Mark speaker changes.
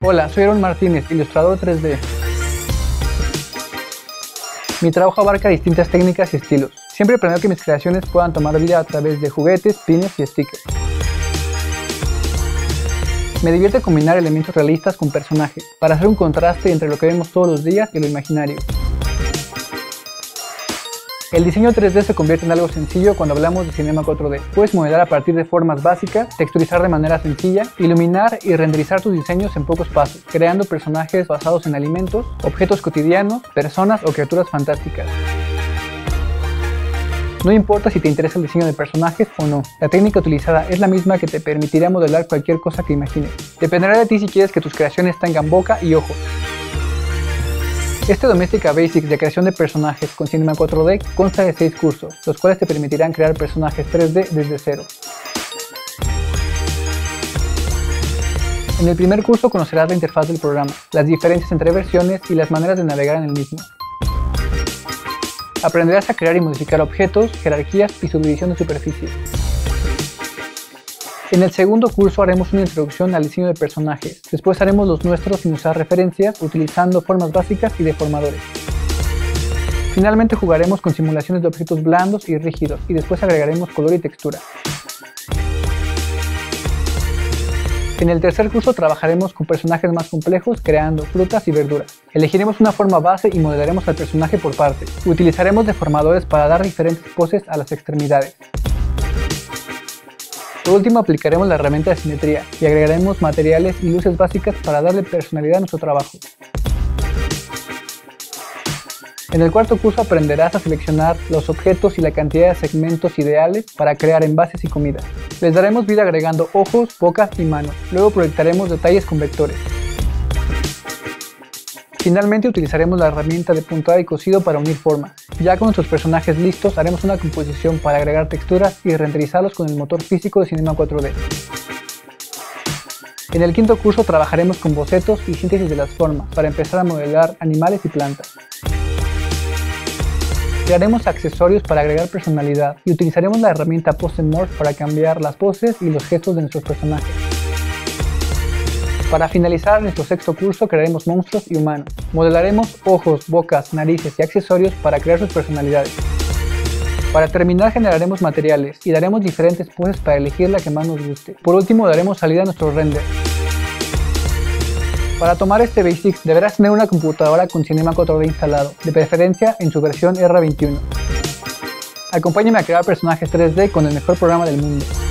Speaker 1: Hola, soy Aaron Martínez, ilustrador 3D. Mi trabajo abarca distintas técnicas y estilos. Siempre planeo que mis creaciones puedan tomar vida a través de juguetes, pines y stickers. Me divierte combinar elementos realistas con personajes, para hacer un contraste entre lo que vemos todos los días y lo imaginario. El diseño 3D se convierte en algo sencillo cuando hablamos de Cinema 4D. Puedes modelar a partir de formas básicas, texturizar de manera sencilla, iluminar y renderizar tus diseños en pocos pasos, creando personajes basados en alimentos, objetos cotidianos, personas o criaturas fantásticas. No importa si te interesa el diseño de personajes o no, la técnica utilizada es la misma que te permitirá modelar cualquier cosa que imagines. Dependerá de ti si quieres que tus creaciones tengan boca y ojos. Este Domestika Basics de creación de personajes con Cinema 4D consta de 6 cursos, los cuales te permitirán crear personajes 3D desde cero. En el primer curso conocerás la interfaz del programa, las diferencias entre versiones y las maneras de navegar en el mismo. Aprenderás a crear y modificar objetos, jerarquías y subdivisión de superficies. En el segundo curso haremos una introducción al diseño de personajes, después haremos los nuestros sin usar referencias, utilizando formas básicas y deformadores. Finalmente jugaremos con simulaciones de objetos blandos y rígidos y después agregaremos color y textura. En el tercer curso trabajaremos con personajes más complejos creando frutas y verduras. Elegiremos una forma base y modelaremos al personaje por partes. Utilizaremos deformadores para dar diferentes poses a las extremidades. Por último aplicaremos la herramienta de simetría y agregaremos materiales y luces básicas para darle personalidad a nuestro trabajo. En el cuarto curso aprenderás a seleccionar los objetos y la cantidad de segmentos ideales para crear envases y comida. Les daremos vida agregando ojos, bocas y manos, luego proyectaremos detalles con vectores. Finalmente utilizaremos la herramienta de puntada y cosido para unir formas. Ya con nuestros personajes listos haremos una composición para agregar texturas y renderizarlos con el motor físico de Cinema 4D. En el quinto curso trabajaremos con bocetos y síntesis de las formas para empezar a modelar animales y plantas. Crearemos accesorios para agregar personalidad y utilizaremos la herramienta Pose Morph para cambiar las poses y los gestos de nuestros personajes. Para finalizar nuestro sexto curso crearemos monstruos y humanos. Modelaremos ojos, bocas, narices y accesorios para crear sus personalidades. Para terminar generaremos materiales y daremos diferentes poses para elegir la que más nos guste. Por último daremos salida a nuestro render. Para tomar este Basics deberás tener una computadora con Cinema 4D instalado, de preferencia en su versión R21. Acompáñame a crear personajes 3D con el mejor programa del mundo.